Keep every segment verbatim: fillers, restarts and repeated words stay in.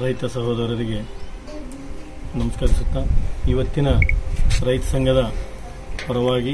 ರೈತ ಸಹೋದರರಿಗೆ ನಮಸ್ಕರಿಸುತ್ತಾ ಇವತ್ತಿನ ರೈತ ಸಂಘದ ಪರವಾಗಿ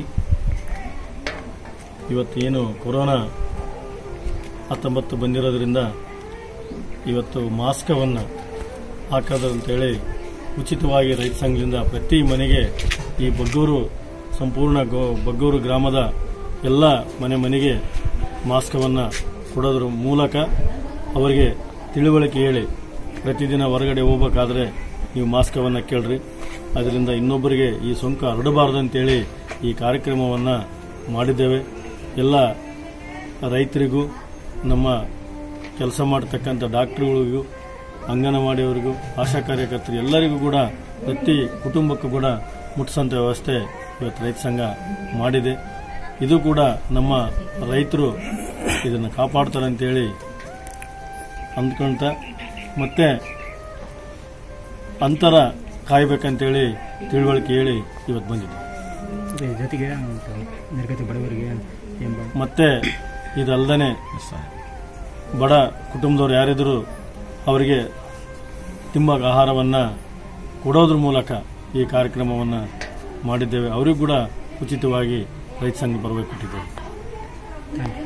ಇವತ್ತೇನು ಕೊರೋನಾ ಹತ್ತೊಂಬತ್ತು ಬಂದಿರೋದ್ರಿಂದ ಇವತ್ತು ಮಾಸ್ಕವನ್ನು ಹಾಕೋದಂತೇಳಿ ಉಚಿತವಾಗಿ ರೈತ ಸಂಘದಿಂದ ಪ್ರತಿ ಮನೆಗೆ ಈ ಬಗ್ಗೂರು ಸಂಪೂರ್ಣ ಬಗ್ಗೂರು ಗ್ರಾಮದ ಎಲ್ಲ ಮನೆ ಮನೆಗೆ ಮಾಸ್ಕವನ್ನು ಕೊಡೋದ್ರ ಮೂಲಕ ಅವರಿಗೆ ತಿಳುವಳಿಕೆ ಹೇಳಿ ಪ್ರತಿದಿನ ಹೊರಗಡೆ ಹೋಗಬೇಕಾದ್ರೆ ನೀವು ಮಾಸ್ಕವನ್ನು ಕೇಳ್ರಿ, ಅದರಿಂದ ಇನ್ನೊಬ್ಬರಿಗೆ ಈ ಸೋಂಕು ಹರಡಬಾರದಂತೇಳಿ ಈ ಕಾರ್ಯಕ್ರಮವನ್ನು ಮಾಡಿದ್ದೇವೆ. ಎಲ್ಲ ರೈತರಿಗೂ ನಮ್ಮ ಕೆಲಸ ಮಾಡತಕ್ಕಂಥ ಡಾಕ್ಟರ್ಗಳಿಗೂ ಅಂಗನವಾಡಿಯವರಿಗೂ ಆಶಾ ಕಾರ್ಯಕರ್ತರು ಎಲ್ಲರಿಗೂ ಕೂಡ ಪ್ರತಿ ಕುಟುಂಬಕ್ಕೂ ಕೂಡ ಮುಟ್ಟಿಸೋಂಥ ವ್ಯವಸ್ಥೆ ಇವತ್ತು ರೈತ ಸಂಘ ಮಾಡಿದೆ. ಇದು ಕೂಡ ನಮ್ಮ ರೈತರು ಇದನ್ನು ಕಾಪಾಡ್ತಾರೆ ಅಂತೇಳಿ ಅಂದ್ಕೊಂತ ಮತ್ತೆ ಅಂತರ ಕಾಯಬೇಕಂತೇಳಿ ತಿಳುವಳಿಕೆ ಹೇಳಿ ಇವತ್ತು ಬಂದಿದೆ. ಜೊತೆಗೆ ನಿರ್ಗತಿ ಬಡವರಿಗೆ ಮತ್ತೆ ಇದಲ್ಲದೆ ಬಡ ಕುಟುಂಬದವರು ಯಾರಿದ್ರು ಅವರಿಗೆ ತಿಂಬ ಆಹಾರವನ್ನು ಕೊಡೋದ್ರ ಮೂಲಕ ಈ ಕಾರ್ಯಕ್ರಮವನ್ನು ಮಾಡಿದ್ದೇವೆ. ಅವರಿಗೂ ಕೂಡ ಉಚಿತವಾಗಿ ರೈತ ಸಂಘ ಬರಬೇಕು ಕೊಟ್ಟಿದ್ದೇವೆ.